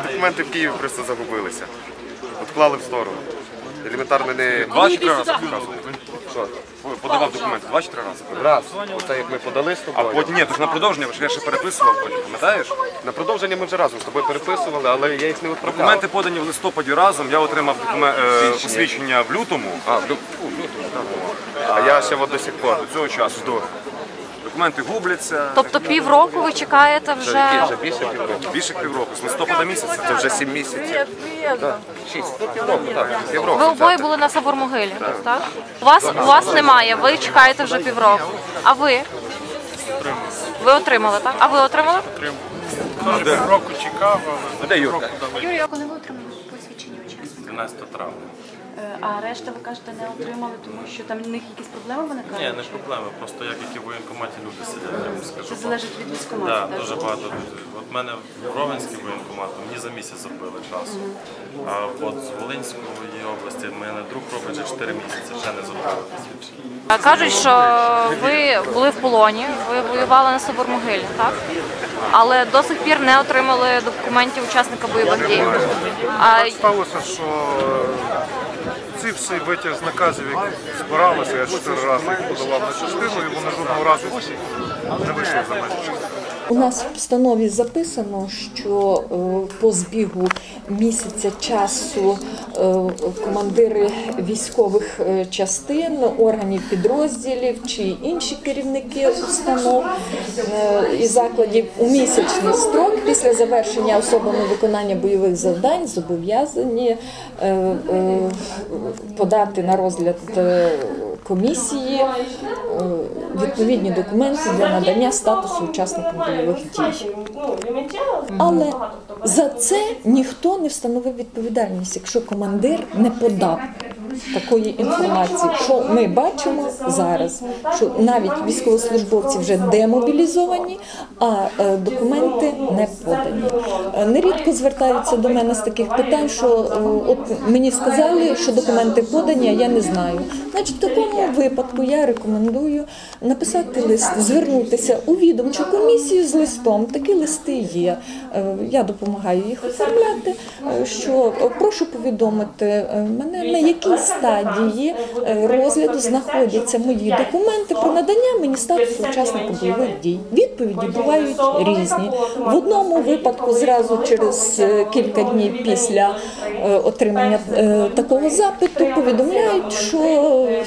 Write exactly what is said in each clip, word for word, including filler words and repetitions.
документи в Києві просто загубилися. Відклали в сторону. Елементарно не... Два чи три рази показував? Що? Подавав документи два чи три рази? Раз. Оце як ми подали з А тобою. потім, ні, то ж на продовження, я ще переписував потім, пам'ятаєш? На продовження ми вже разом з тобою переписували, але я їх не відправляв. Документи подані в листопаді разом, я отримав докумен- е, посвідчення в лютому, А, в лю- фу, в лютому, так. А я ще от до сих пор. до цього часу. Жду. Документи губляться, Тобто півроку ви чекаєте Вже який? вже? Вже більше півроку. більше півроку, з листопада місяця. Це вже сім місяців. Так. Шість. Ну, півроку, так. Півроку. Ви обоє були на Савормогилі, так? У вас, у вас немає, ви чекаєте вже півроку. А ви? Ви отримали, так? А ви отримали? Дуже року чекав, А де Юрка? Юрій, коли ви отримали посвідчення учасника? дванадцятого травня. А решта, ви кажете, не отримали, тому що там в них якісь проблеми виникають? Ні, не проблеми, просто як які в воєнкоматі люди сидять, я вам скажу. Це залежить від військкомату, Так, так? дуже багато людей. От в мене в Ровенський воєнкомат, мені за місяць забили часу. А от з Волинської області в мене друг робить вже чотири місяці, ще не забили посвідчення. Кажуть, що ви були в полоні, ви воювали на Савормогилі, так? Але до сих пір не отримали документів учасника бойових дій. А Сталося, що ці всі витяг з наказів, які збиралися, я чотири рази їх подавав на частину, і вони жодного разу не вийшли за межі частини. У нас в постанові записано, що е, по збігу місяця часу е, командири військових е, частин, органів підрозділів чи інші керівники установ е, і закладів у місячний строк після завершення особами виконання бойових завдань зобов'язані е, е, подати на розгляд е, комісії е, відповідні документи для надання статусу учасника бойових дій. Але за це ніхто не встановив відповідальність, якщо командир не подав такої інформації, що ми бачимо зараз, що навіть військовослужбовці вже демобілізовані, а е, документи не подані. Е, Нерідко звертаються до мене з таких питань, що е, от мені сказали, що документи подані, а я не знаю. Значить, в такому випадку я рекомендую написати лист, звернутися у відомчу комісію з листом. Такі листи є. Е, Я допомагаю їх оформляти, е, що е, прошу повідомити е, мене, на якій стадії е, розгляду знаходяться мої документи про надання мені статусу учасника бойових дій. Відповіді бувають різні. В одному випадку зразу через е, кілька днів після е, отримання е, такого запиту повідомляють, що е,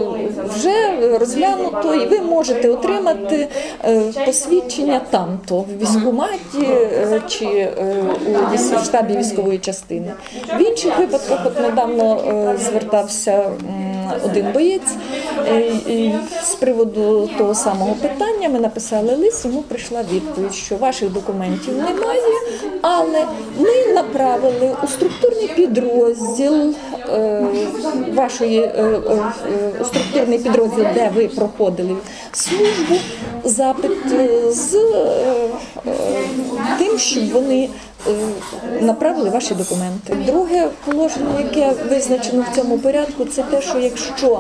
вже розглянуто і ви можете отримати е, посвідчення там-то в військкоматі е, чи е, у військ- штабі військової частини. В інших випадках, от недавно е, звертався м, один боєць е, і з приводу того самого питання ми написали лист, йому прийшла відповідь, що ваших документів немає, але ми направили у структурний підрозділ е, вашої е, е, у структурний підрозділ, де ви проходили службу, запит е, з е, е, тим, щоб вони е, направили ваші документи. Друге положення, яке визначено в цьому порядку, це те, що якщо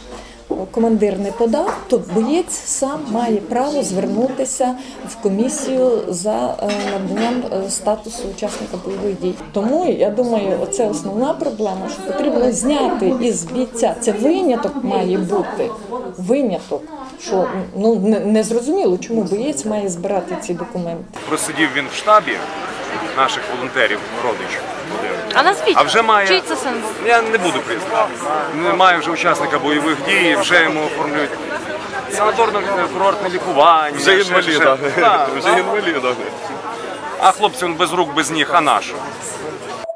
командир не подав, то боєць сам має право звернутися в комісію за е, наданням е, статусу учасника бойових дій. Тому, я думаю, це основна проблема, що потрібно зняти із бійця. Це виняток має бути. Виняток. Що ну, не, не зрозуміло, чому боєць має збирати ці документи. Просидів він в штабі наших волонтерів, родичів. А назвіть, А вже має- чий це син був? Я не буду признати. Немає вже учасника бойових дій, вже йому оформлюють санаторно-курортне лікування. Вже ще- інваліда. ще- Так, Вже інваліда. а хлопці він без рук, без ніг, а нащо?